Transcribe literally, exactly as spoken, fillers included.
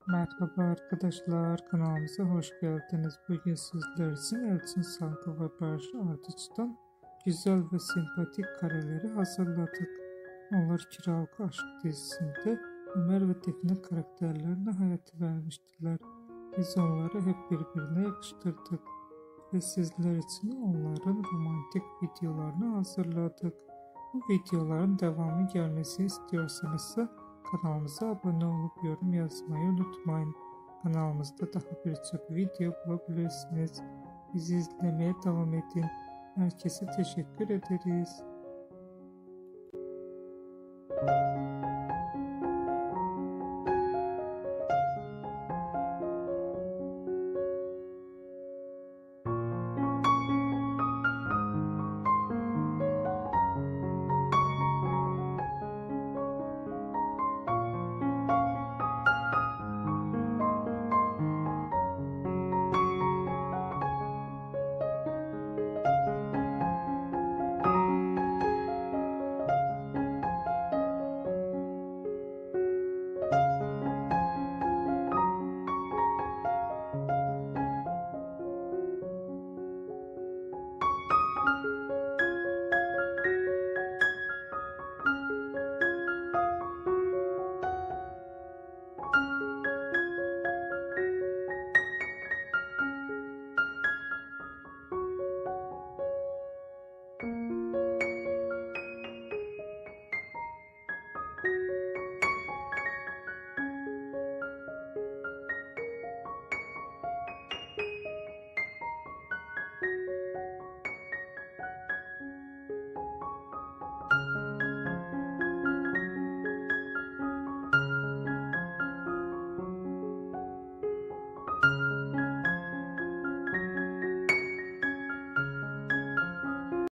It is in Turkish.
Merhaba arkadaşlar, kanalımıza hoş geldiniz. Bugün sizler için Elçin Sanko ve Barış Arduç'tan güzel ve sempatik kareleri hazırladık. Onlar Kiralık Aşk dizisinde Ömer ve Defne karakterlerine hayat vermiştiler. Biz onları hep birbirine yakıştırdık ve sizler için onların romantik videolarını hazırladık. Bu videoların devamı gelmesini istiyorsanız kanalımıza abone olup yorum yazmayı unutmayın. Kanalımızda daha birçok video bulabilirsiniz. Bizi izlemeye devam edin. Herkese teşekkür ederiz.